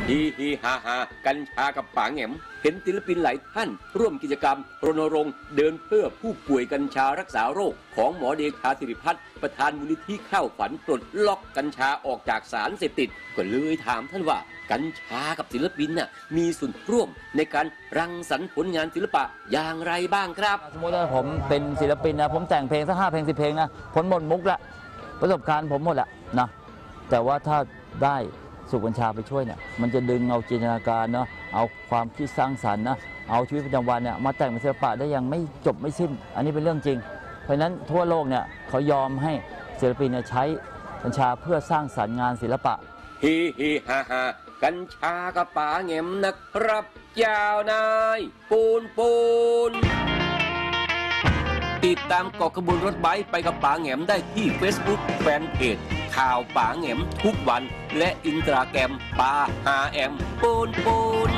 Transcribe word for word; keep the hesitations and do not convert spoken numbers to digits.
ฮีฮีฮาฮากัญชากับป๋าแหง่มเห็นศิลปินหลายท่านร่วมกิจกรรมรณรงค์เดินเพื่อผู้ป่วยกัญชารักษาโรคของหมอเดชาสิริพัฒน์ประธานมูลนิธิข้าวฝันปลดล็อกกัญชาออกจากสารเสพติดก็เลยถามท่านว่ากัญชากับศิลปินน่ะมีส่วนร่วมในการรังสรรค์ผลงานศิลปะอย่างไรบ้างครับสมมติว่าผมเป็นศิลปินนะผมแต่งเพลงสักห้าเพลงสิบเพลงนะผลหมดมุกละประสบการณ์ผมหมดละนะแต่ว่าถ้าได้สูบกัญชาไปช่วยเนี่ยมันจะดึงเอาจินตนาการเนาะเอาความคิดสร้างสรรค์นะเอาชีวิตประจำวันเนี่ยมาแต่งเป็นศิลปะได้อย่างไม่จบไม่สิ้นอันนี้เป็นเรื่องจริงเพราะฉะนั้นทั่วโลกเนี่ยเขายอมให้ศิลปินเนี่ยใช้กัญชาเพื่อสร้างสรรค์งานศิลปะฮีฮีฮ่าฮ่ากัญชากับป๋าแหง่มนะครับยาวนายปูนปูนติดตามเกาะขบวนรถไบค์ไปกับป๋าแหง่มได้ที่ Facebook แฟนเพจข่าวป๋าแหง่มทุกวันและอินสตาแกรมป๋าหาแอมปูนปูน